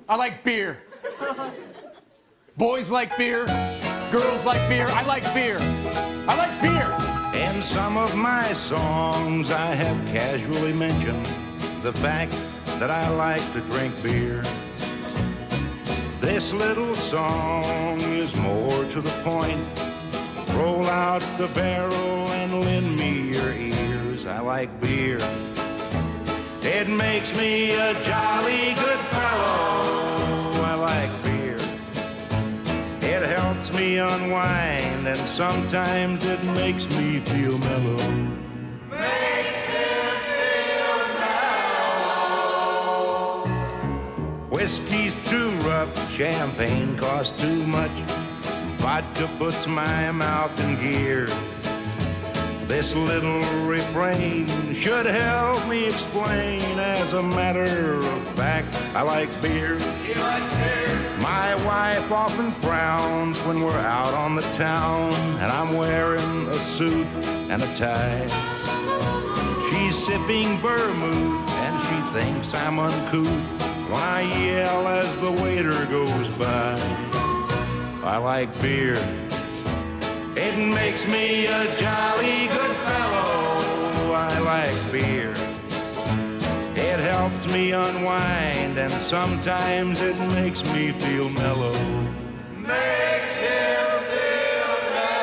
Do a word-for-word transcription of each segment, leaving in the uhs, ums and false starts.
I like beer. Boys like beer. Girls like beer. I like beer. I like beer. In some of my songs, I have casually mentioned the fact that I like to drink beer. This little song is more to the point. Roll out the barrel and lend me your ears. I like beer. It makes me a jolly good fellow. I like beer. It helps me unwind, and sometimes it makes me feel mellow. Makes him feel mellow. Whiskey's too rough, champagne costs too much. Vodka puts my mouth in gear. This little refrain should help me explain. As a matter of fact, I like beer. He likes beer. My wife often frowns when we're out on the town and I'm wearing a suit and a tie. She's sipping vermouth and she thinks I'm uncouth when I yell as the waiter goes by. I like beer. It makes me a jolly good fellow. I like beer. It helps me unwind, and sometimes it makes me feel mellow. Makes him feel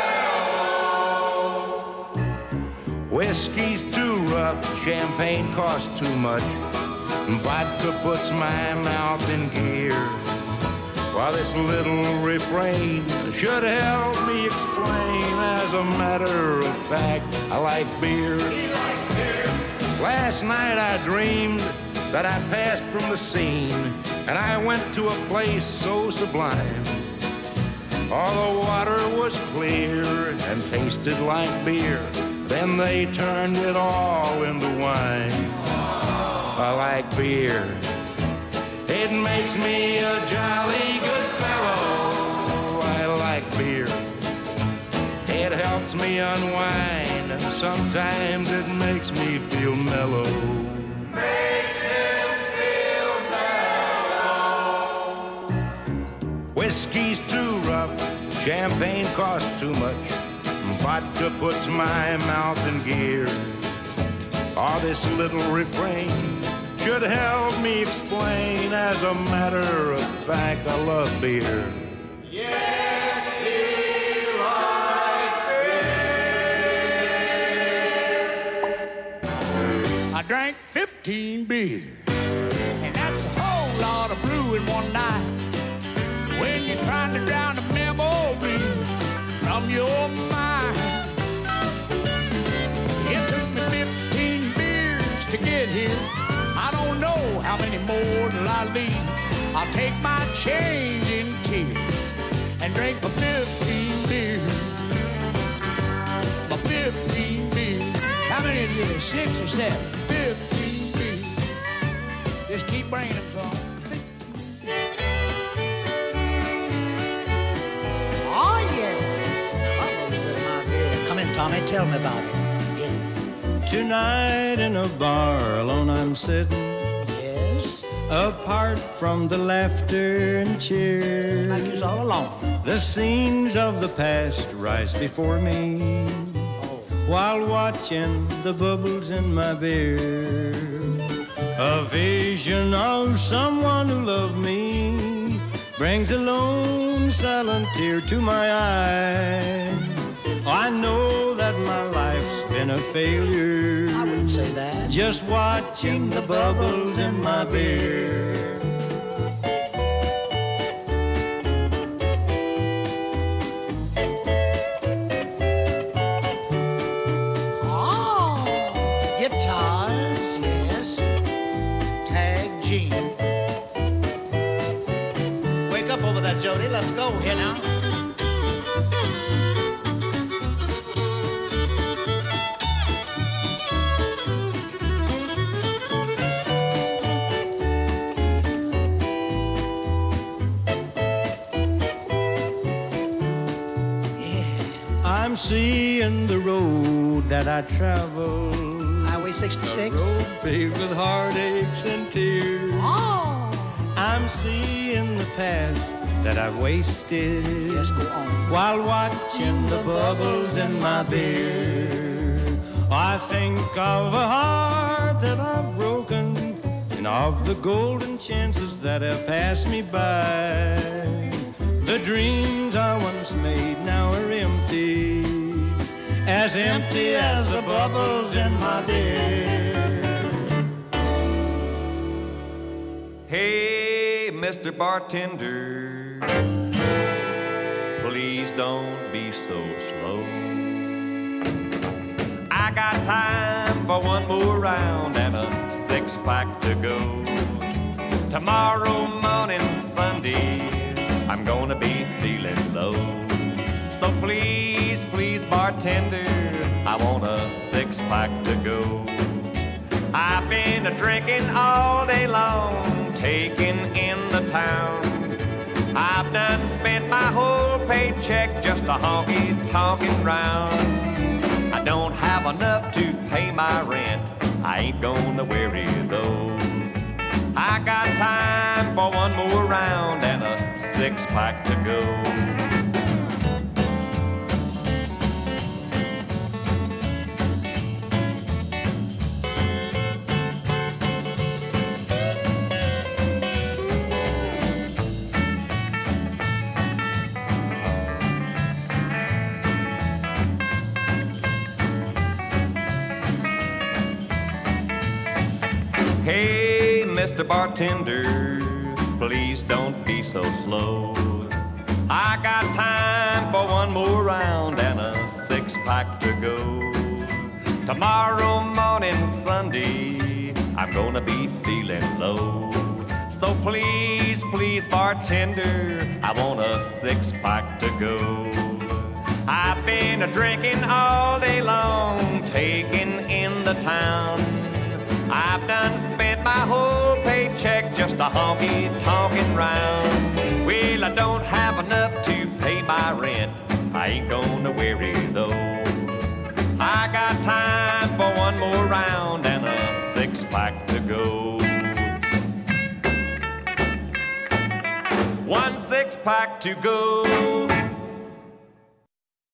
mellow. Whiskey's too rough, champagne costs too much. Vodka puts my mouth in gear. While this little refrain should help me explain. As a matter of fact, I like beer. He likes beer. Last night I dreamed that I passed from the scene and I went to a place so sublime. All the water was clear and tasted like beer. Then they turned it all into wine. I like beer. It makes me a jolly good fellow. I like beer. It helps me unwind, and sometimes it makes me feel mellow. Makes him feel mellow. Whiskey's too rough, champagne costs too much. Vodka puts my mouth in gear. All this little refrain should help me explain. As a matter of fact, I love beer. Yes, he likes beer. I drank fifteen beers, and that's a whole lot of brew in one night. When you're trying to drown the memory from your mind. It took me fifteen beers to get here. I don't know how many more till I leave. I'll take my change in tears and drink my fifteen beers. My fifteen beers. How many is there? Six or seven? Fifteen beers. Just keep bringing them, son. Oh, yes. Bubbles in my beer. Come in, Tommy. Tell me about it. Yeah. Tonight in a bar alone I'm sitting. Yes. Apart from the laughter and cheer. Like you's all alone. The scenes of the past rise before me. Oh. While watching the bubbles in my beer. A vision of someone who loved me brings a lone silent tear to my eye. I know that my life's been a failure. I wouldn't say that. Just watching the bubbles in my beer. Oh, guitars, yes. Tag Gene. Wake up over there, Jody. Let's go here now. I'm seeing the road that I travel. Highway sixty-six. A road paved with heartaches and tears. Oh. I'm I'm seeing the past that I've wasted. Yes, go on. While watching the bubbles in my beer, I think of a heart that I've broken and of the golden chances that have passed me by. The dreams I once made now are empty, as empty as the bubbles in my beer. Hey, Mister Bartender, please don't be so slow. I got time for one more round and a six-pack to go. Tomorrow morning, Sunday, I'm gonna be feeling low. So please, please, bartender, I want a six-pack to go. I've been a-drinking all day long, taking in the town. I've done spent my whole paycheck just a honky-tonkin' round. I don't have enough to pay my rent, I ain't gonna worry though. I got time for one more round and a six-pack to go. Hey, Mister Bartender, please don't be so slow. I got time for one more round and a six-pack to go. Tomorrow morning, Sunday, I'm gonna be feeling low. So please, please, bartender, I want a six-pack to go. I've been a-drinking all day long, taking in the town. I've done spent my whole paycheck just a honky-tonkin' round. Well, I don't have enough to pay my rent, I ain't gonna worry though. I got time for one more round and a six-pack to go. One six-pack to go.